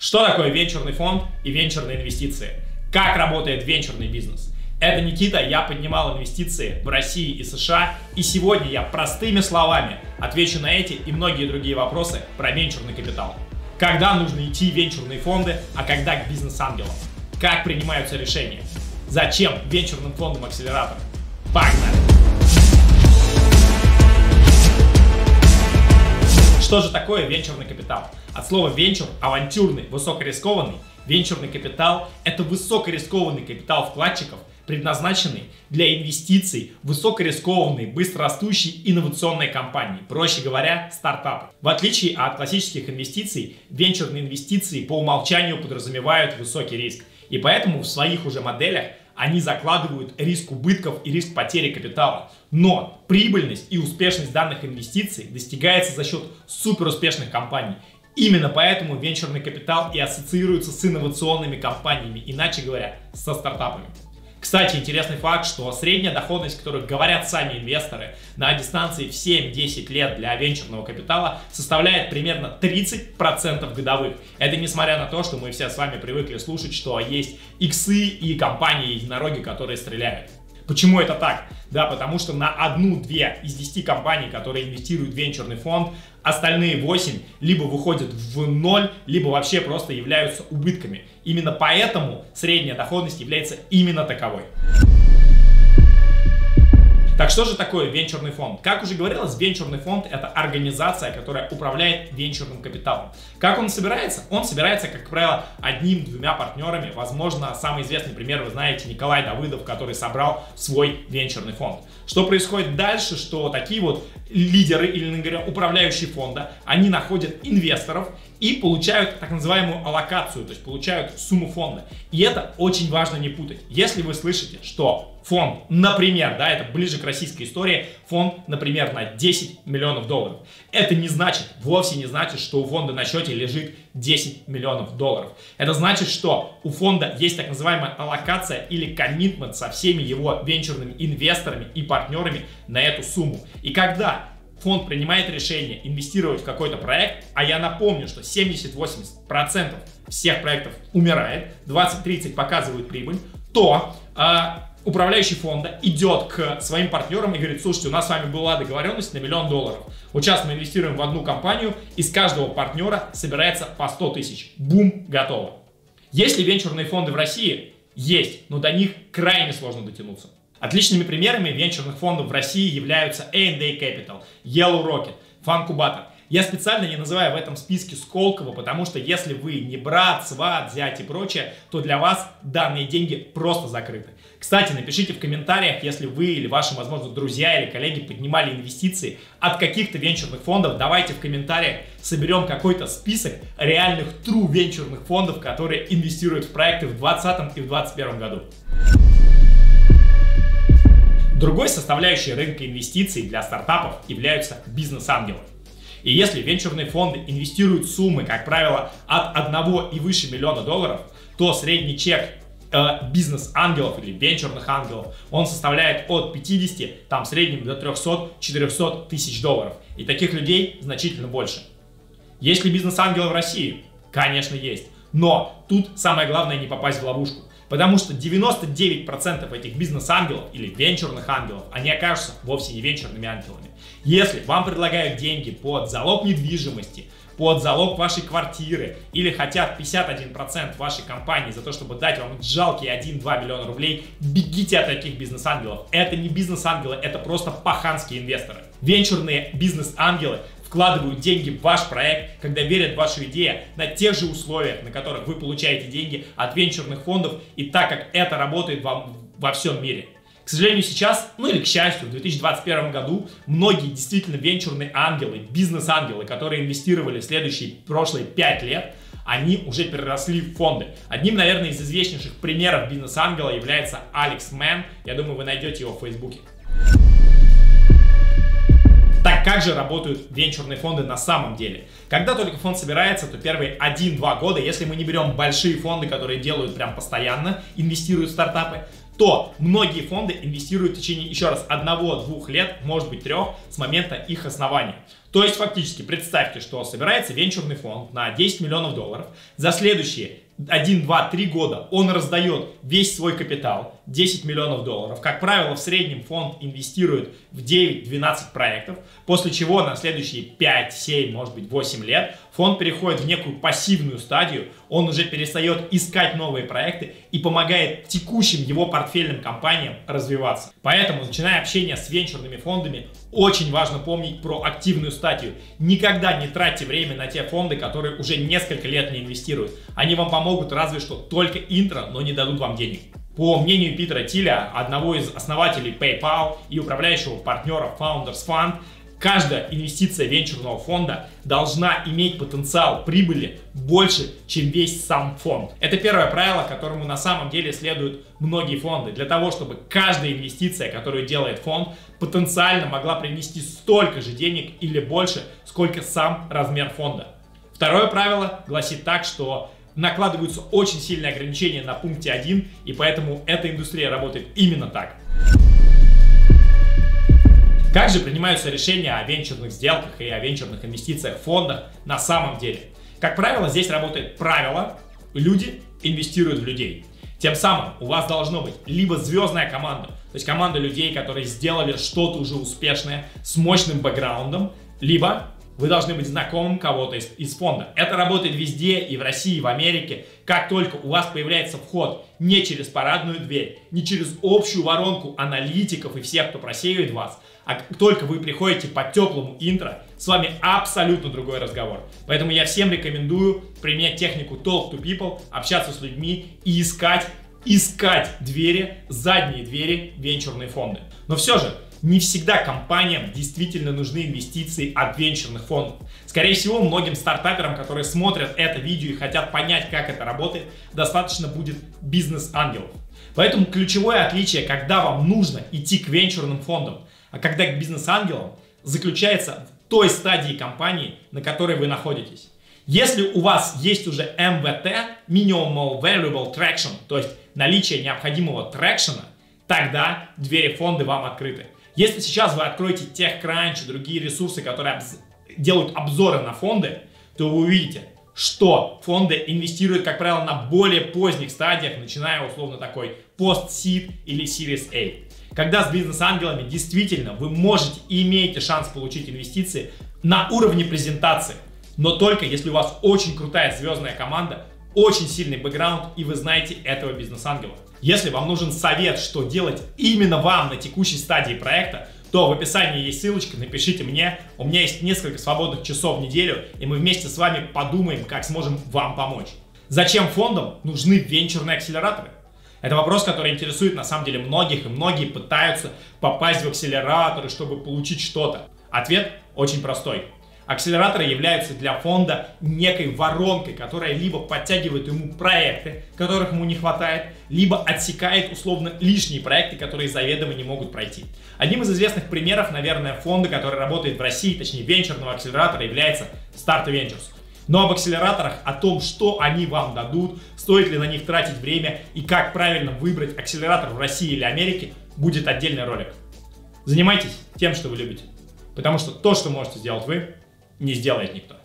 Что такое венчурный фонд и венчурные инвестиции? Как работает венчурный бизнес? Это Никита, я поднимал инвестиции в России и США, и сегодня я простыми словами отвечу на эти и многие другие вопросы про венчурный капитал. Когда нужно идти в венчурные фонды, а когда к бизнес-ангелам? Как принимаются решения? Зачем венчурным фондам акселератор? Погнали! Что же такое венчурный капитал? От слова венчур – авантюрный, высокорискованный. Венчурный капитал – это высокорискованный капитал вкладчиков, предназначенный для инвестиций в высокорискованные, быстрорастущие инновационные компании, проще говоря, стартапы. В отличие от классических инвестиций, венчурные инвестиции по умолчанию подразумевают высокий риск. И поэтому в своих уже моделях они закладывают риск убытков и риск потери капитала. Но прибыльность и успешность данных инвестиций достигается за счет суперуспешных компаний. Именно поэтому венчурный капитал и ассоциируется с инновационными компаниями, иначе говоря, со стартапами. Кстати, интересный факт, что средняя доходность, которую говорят сами инвесторы, на дистанции в 7-10 лет для венчурного капитала составляет примерно 30% годовых. Это несмотря на то, что мы все с вами привыкли слушать, что есть иксы и компании-единороги, которые стреляют. Почему это так? Да, потому что на 1-2 из 10 компаний, которые инвестируют в венчурный фонд, остальные 8 либо выходят в ноль, либо вообще просто являются убытками. Именно поэтому средняя доходность является именно таковой. Так что же такое венчурный фонд? Как уже говорилось, венчурный фонд – это организация, которая управляет венчурным капиталом. Как он собирается? Он собирается, как правило, 1-2 партнерами. Возможно, самый известный пример вы знаете, Николай Давыдов, который собрал свой венчурный фонд. Что происходит дальше? Что такие вот лидеры или, говоря, управляющие фонда, они находят инвесторов и получают так называемую аллокацию, то есть получают сумму фонда. И это очень важно не путать. Если вы слышите, что фонд, например, да, это ближе к российской истории, фонд, например, на 10 миллионов долларов. Это не значит, вовсе не значит, что у фонда на счете лежит 10 миллионов долларов. Это значит, что у фонда есть так называемая аллокация или коммитмент со всеми его венчурными инвесторами и партнерами на эту сумму. И когда фонд принимает решение инвестировать в какой-то проект, а я напомню, что 70-80% всех проектов умирает, 20-30% показывают прибыль, то управляющий фонда идет к своим партнерам и говорит: слушайте, у нас с вами была договоренность на $1 миллион. Вот сейчас мы инвестируем в одну компанию, из каждого партнера собирается по 100 тысяч. Бум, готово. Есть ли венчурные фонды в России? Есть, но до них крайне сложно дотянуться. Отличными примерами венчурных фондов в России являются A&A Capital, Yellow Rocket, Funcubator. Я специально не называю в этом списке Сколково, потому что если вы не брат, сват, зять и прочее, то для вас данные деньги просто закрыты. Кстати, напишите в комментариях, если вы или ваши, возможно, друзья или коллеги поднимали инвестиции от каких-то венчурных фондов. Давайте в комментариях соберем какой-то список реальных true венчурных фондов, которые инвестируют в проекты в 2020 и в 2021 году. Другой составляющей рынка инвестиций для стартапов являются бизнес-ангелы. И если венчурные фонды инвестируют суммы, как правило, от 1 и выше $1 миллиона, то средний чек бизнес-ангелов или венчурных ангелов, он составляет от 50, там в среднем до 300-400 тысяч долларов. И таких людей значительно больше. Есть ли бизнес-ангелы в России? Конечно, есть. Но тут самое главное не попасть в ловушку. Потому что 99% этих бизнес-ангелов или венчурных ангелов, они окажутся вовсе не венчурными ангелами. Если вам предлагают деньги под залог недвижимости, под залог вашей квартиры или хотят 51% вашей компании за то, чтобы дать вам жалкие 1-2 миллиона рублей, бегите от таких бизнес-ангелов. Это не бизнес-ангелы, это просто паханские инвесторы. Венчурные бизнес-ангелы вкладывают деньги в ваш проект, когда верят в вашу идею на тех же условиях, на которых вы получаете деньги от венчурных фондов, и так как это работает во всем мире. К сожалению, сейчас, ну или к счастью, в 2021 году многие действительно венчурные ангелы, бизнес-ангелы, которые инвестировали в прошлые 5 лет, они уже переросли в фонды. Одним, наверное, из известнейших примеров бизнес-ангела является Алекс Мэн. Я думаю, вы найдете его в Фейсбуке. Так как же работают венчурные фонды на самом деле? Когда только фонд собирается, то первые 1-2 года, если мы не берем большие фонды, которые делают прям постоянно, инвестируют в стартапы, то многие фонды инвестируют в течение, еще раз, 1-2 лет, может быть 3, с момента их основания. То есть фактически представьте, что собирается венчурный фонд на 10 миллионов долларов. За следующие 1, 2, 3 года он раздает весь свой капитал, 10 миллионов долларов. Как правило, в среднем фонд инвестирует в 9-12 проектов, после чего на следующие 5, 7, может быть 8 лет фонд переходит в некую пассивную стадию, он уже перестает искать новые проекты и помогает текущим его портфельным компаниям развиваться. Поэтому, начиная общение с венчурными фондами, очень важно помнить про активную стадию. Никогда не тратьте время на те фонды, которые уже несколько лет не инвестируют. Они вам помогут разве что только интро, но не дадут вам денег. По мнению Питера Тиля, одного из основателей PayPal и управляющего партнера Founders Fund, каждая инвестиция венчурного фонда должна иметь потенциал прибыли больше, чем весь сам фонд. Это первое правило, которому на самом деле следуют многие фонды. Для того, чтобы каждая инвестиция, которую делает фонд, потенциально могла принести столько же денег или больше, сколько сам размер фонда. Второе правило гласит так, что накладываются очень сильные ограничения на пункте 1, и поэтому эта индустрия работает именно так. Как же принимаются решения о венчурных сделках и о венчурных инвестициях в фондах на самом деле? Как правило, здесь работает правило: люди инвестируют в людей. Тем самым у вас должно быть либо звездная команда, то есть команда людей, которые сделали что-то уже успешное с мощным бэкграундом, либо вы должны быть знакомым кого-то из фонда. Это работает везде, и в России, и в Америке. Как только у вас появляется вход не через парадную дверь, не через общую воронку аналитиков и всех, кто просеивает вас, а как только вы приходите по теплому интро, с вами абсолютно другой разговор. Поэтому я всем рекомендую применять технику Talk to People, общаться с людьми и искать двери, задние двери в венчурные фонды. Но все же, не всегда компаниям действительно нужны инвестиции от венчурных фондов. Скорее всего, многим стартаперам, которые смотрят это видео и хотят понять, как это работает, достаточно будет бизнес-ангелов. Поэтому ключевое отличие, когда вам нужно идти к венчурным фондам, а когда к бизнес-ангелам, заключается в той стадии компании, на которой вы находитесь. Если у вас есть уже МВТ, Minimal Valuable Traction, то есть наличие необходимого трекшена, тогда двери фонда вам открыты. Если сейчас вы откроете TechCrunch и другие ресурсы, которые делают обзоры на фонды, то вы увидите, что фонды инвестируют, как правило, на более поздних стадиях, начиная условно такой пост-сид или Series A. Когда с бизнес-ангелами действительно вы можете и имеете шанс получить инвестиции на уровне презентации, но только если у вас очень крутая звездная команда, очень сильный бэкграунд и вы знаете этого бизнес-ангела. Если вам нужен совет, что делать именно вам на текущей стадии проекта, то в описании есть ссылочка, напишите мне, у меня есть несколько свободных часов в неделю, и мы вместе с вами подумаем, как сможем вам помочь. Зачем фондам нужны венчурные акселераторы? Это вопрос, который интересует на самом деле многих, и многие пытаются попасть в акселераторы, чтобы получить что-то. Ответ очень простой. Акселераторы являются для фонда некой воронкой, которая либо подтягивает ему проекты, которых ему не хватает, либо отсекает условно лишние проекты, которые заведомо не могут пройти. Одним из известных примеров, наверное, фонда, который работает в России, точнее венчурного акселератора, является Start Ventures. Но об акселераторах, о том, что они вам дадут, стоит ли на них тратить время и как правильно выбрать акселератор в России или Америке, будет отдельный ролик. Занимайтесь тем, что вы любите, потому что то, что можете сделать вы, не сделает никто.